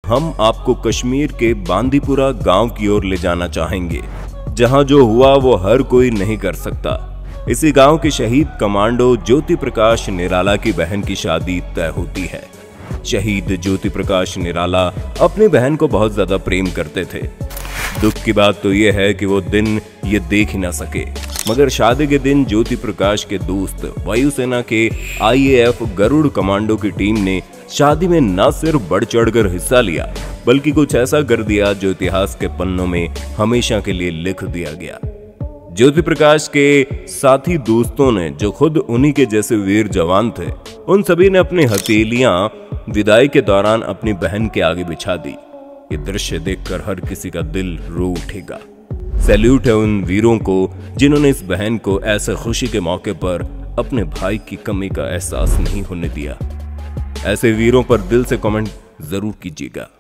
हम आपको कश्मीर के बांदीपुरा गांव की ओर ले जाना चाहेंगे, जहां जो हुआ वो हर कोई नहीं कर सकता। इसी गांव के शहीद कमांडो ज्योति प्रकाश निराला की बहन की शादी तय होती है। शहीद ज्योति प्रकाश निराला अपनी बहन को बहुत ज्यादा प्रेम करते थे। दुख की बात तो यह है कि वो दिन ये देख ही ना सके, मगर शादी के दिन ज्योति प्रकाश के दोस्त वायुसेना के IAF गरुड़ कमांडो की टीम ने शादी में न सिर्फ बढ़ चढ़कर हिस्सा लिया, बल्कि कुछ ऐसा कर दिया जो इतिहास के पन्नों में हमेशा के लिए लिख दिया गया। ज्योति प्रकाश के साथी दोस्तों ने, जो खुद उन्हीं के जैसे वीर जवान थे, उन सभी ने अपनी हथेलियां विदाई के दौरान अपनी बहन के आगे बिछा दी। ये दृश्य देखकर हर किसी का दिल रो उठेगा। सैल्यूट है उन वीरों को जिन्होंने इस बहन को ऐसे खुशी के मौके पर अपने भाई की कमी का एहसास नहीं होने दिया। ऐसे वीरों पर दिल से कमेंट जरूर कीजिएगा।